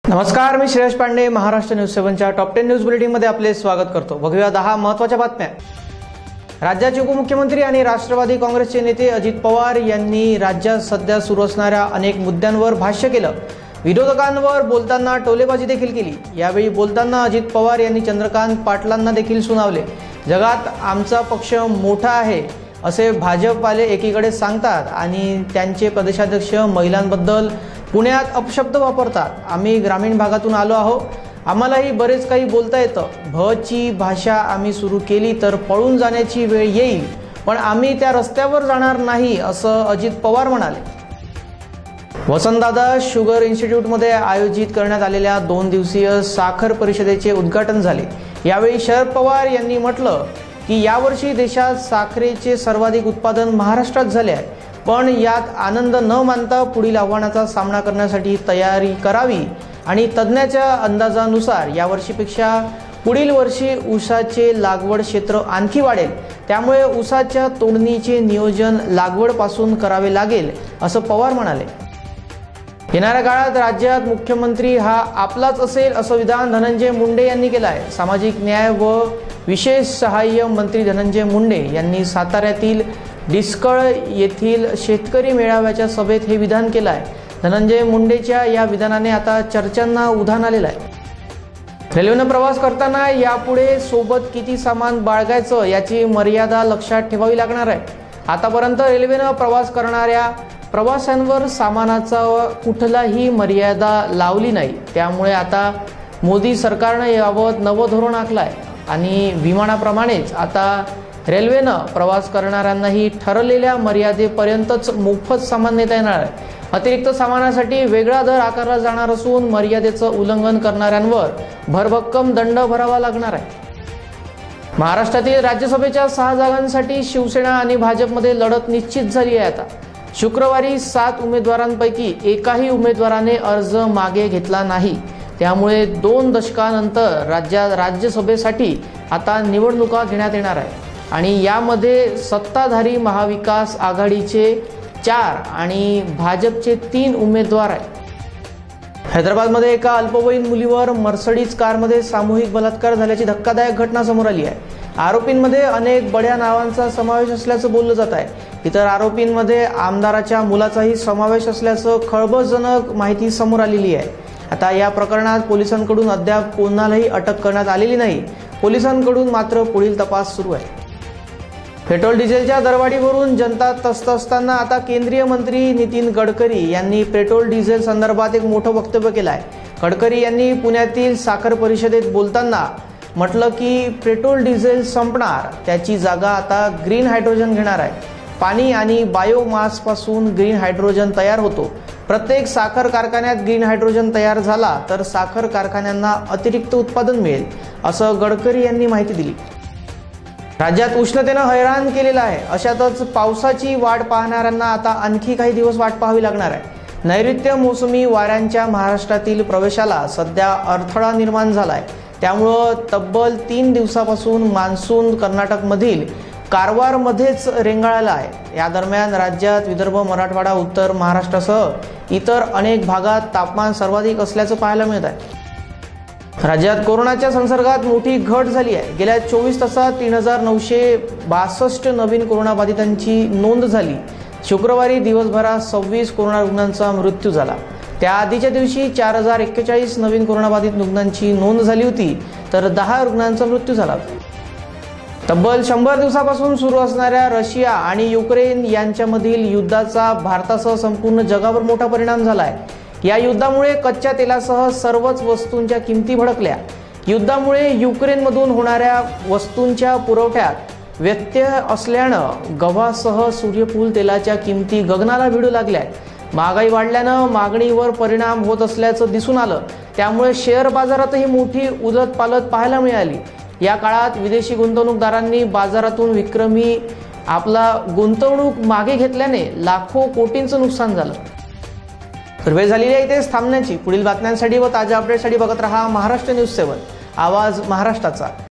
नमस्कार, मी श्रेयश पांडे महाराष्ट्र न्यूज 7च्या टॉप 10 न्यूज बुलेटिनमध्ये आपले स्वागत करतो। बघूया 10 महत्त्वाच्या बातम्या। राज्याचे उपमुख्यमंत्री आणि राष्ट्रवादी काँग्रेसचे नेते अजित पवार यांनी राज्यात सध्या सुरू असणाऱ्या अनेक मुद्द्यांवर भाष्य केलं। विरोधकांवर बोलताना टोलेबाजी देखील केली। यावेळी बोलताना अजित पवार यांनी चंद्रकांत पाटलांना देखील सुनावले। जगात आमचा पक्ष मोठा आहे असे भाजपवाले एकीकडे सांगतात आणि त्यांचे प्रदेशाध्यक्ष महिलांबद्दल पुण्यात अपशब्द वापरतात। आम्ही ग्रामीण भागातून आलो आहोत, आम्हालाही बरेच काही बोलता येतं। भची भाषा आम्ही सुरू केली तर पळून जाण्याची वेळ येईल, पण आम्ही त्या रस्त्यावर जाणार नाही असं अजित पवार म्हणाले। वसंतदादा शुगर इन्स्टिट्यूटमध्ये आयोजित करण्यात आलेल्या 2 दिवसीय साखर परिषदेचे उद्घाटन झाले। यावेळी शरद पवार यांनी म्हटलं की यावर्षी देशात साखरेचे सर्वाधिक उत्पादन महाराष्ट्रात झाले आहे, पण यात आनंद न मानता पुढील आव्हानाचा सामना करण्यासाठी तयारी करावी आणि तज्ञांच्या अंदाजानुसार यावर्षीपेक्षा पुढील वर्षी ऊसाचे लागवड क्षेत्र आणखी वाढेल। त्यामुळे ऊसाच्या तोडणीचे नियोजन लागवडपासून करावे लागेल असं पवार म्हणाले। येणाऱ्या काळात राज्यात मुख्यमंत्री हा आपलाच असेल असं विधान धनंजय मुंडे यांनी केलं आहे। सामाजिक न्याय व विशेष सहाय्य मंत्री धनंजय मुंडे यांनी साताऱ्यातील डिस्कळ येथील शेतकरी मेळाव्याच्या सभेत हे विधान केलं आहे। धनंजय मुंडेच्या या विधानाने आता चर्चांना उधाण आलेलं आहे। रेल्वेनं प्रवास करताना यापुढे सोबत किती सामान बाळगायचं याची मर्यादा लक्षात ठेवावी लागणार आहे। आतापर्यंत रेल्वेनं प्रवास करणाऱ्या प्रवाशांवर सामानाचा कुठलाही मर्यादा लावली नाही। त्यामुळे आता मोदी सरकारने याबाबत नवं धोरण आखलं आहे आणि विमानाप्रमाणेच आता रेल्वेनं प्रवास करणाऱ्यांनाही ठरलेल्या मर्यादेपर्यंतच मोफत सामान नेता येणार आहे। अतिरिक्त सामानासाठी वेगळा दर आकारला जाणार असून मर्यादेचं उल्लंघन करणाऱ्यांवर भरभक्कम दंड भरावा लागणार आहे। महाराष्ट्रातील राज्यसभेच्या 6 जागांसाठी शिवसेना आणि भाजपमध्ये लढत निश्चित झाली आहे। आता शुक्रवारी 7 उमेदवारांपैकी एकाही उमेदवाराने अर्ज मागे घेतला नाही। त्यामुळे 2 दशकांनंतर राज्यात राज्यसभेसाठी आता निवडणुका घेण्यात येणार आहे आणि यामध्ये सत्ताधारी महाविकास आघाडीचे 4 आणि भाजपचे 3 उमेदवार आहेत। हैदराबादमध्ये एका अल्पवयीन मुलीवर मर्सडीज कारमध्ये सामूहिक बलात्कार झाल्याची धक्कादायक घटना समोर आली आहे। आरोपींमध्ये अनेक बड्या नावांचा समावेश असल्याचं बोललं जात आहे। इतर आरोपींमध्ये आमदाराच्या मुलाचाही समावेश असल्याचं खळबळजनक माहिती समोर आलेली आहे। आता या प्रकरणात पोलिसांकडून अद्याप कोणालाही अटक करण्यात आलेली नाही। पोलिसांकडून मात्र पुढील तपास सुरू आहे। पेट्रोल डिझेलच्या दरवाढीवरून जनता त्रस्त असताना आता केंद्रीय मंत्री नितीन गडकरी यांनी पेट्रोल डिझेल संदर्भात एक मोठं वक्तव्य केलं आहे। गडकरी यांनी पुण्यातील साखर परिषदेत बोलताना म्हटलं की पेट्रोल डिझेल संपणार, त्याची जागा आता ग्रीन हायड्रोजन घेणार आहे। पाणी आणि बायोमासपासून ग्रीन हायड्रोजन तयार होतो। प्रत्येक साखर कारखान्यात ग्रीन हायड्रोजन तयार झाला तर साखर कारखान्यांना अतिरिक्त उत्पादन मिळेल असं गडकरी यांनी माहिती दिली। राज्यात उष्णतेनं हैराण केलेलं आहे। अशातच पावसाची वाट पाहणाऱ्यांना आता आणखी काही दिवस वाट पाहावी लागणार आहे। नैऋत्य मोसमी वाऱ्यांच्या महाराष्ट्रातील प्रवेशाला सध्या अडथळा निर्माण झाला आहे। त्यामुळे तब्बल 3 दिवसापासून मान्सून कर्नाटकमधील कारवारमध्येच रेंगाळला आहे। या दरम्यान राज्यात विदर्भ, मराठवाडा, उत्तर महाराष्ट्रासह इतर अनेक भागात तापमान सर्वाधिक असल्याचं पाहायला मिळत आहे। राज्यात कोरोनाच्या संसर्गात मोठी घट झाली आहे। गेल्या 24 तासात 3962 नवीन कोरोनाबाधितांची नोंद झाली। शुक्रवारी दिवसभरात 26 कोरोना रुग्णांचा मृत्यू झाला। त्या आधीच्या दिवशी 4041 नवीन कोरोनाबाधित रुग्णांची नोंद झाली होती तर 10 रुग्णांचा मृत्यू झाला। तब्बल 100 दिवसापासून सुरू असणाऱ्या रशिया आणि युक्रेन यांच्यामधील युद्धाचा भारतासह संपूर्ण जगावर मोठा परिणाम झाला आहे। या युद्धामुळे कच्च्या तेलासह सर्वच वस्तूंच्या किमती भडकल्या। युद्धामुळे युक्रेनमधून होणाऱ्या वस्तूंच्या पुरवठ्यात व्यत्यय असल्यानं गव्हासह सूर्यफूल तेलाच्या किमती गगनाला भिडू लागल्या। महागाई वाढल्यानं मागणीवर परिणाम होत असल्याचं दिसून आलं। त्यामुळे शेअर बाजारातही मोठी उलटपालट पाहायला मिळाली। या काळात विदेशी गुंतवणूकदारांनी बाजारातून विक्रमी आपला गुंतवणूक मागे घेतल्याने लाखो कोटींचं नुकसान झालं। वेळ झालेली आहे इथेच थांबण्याची। पुढील बातम्यांसाठी व ताज्या अपडेटसाठी बघत रहा महाराष्ट्र न्यूज 7, आवाज महाराष्ट्राचा।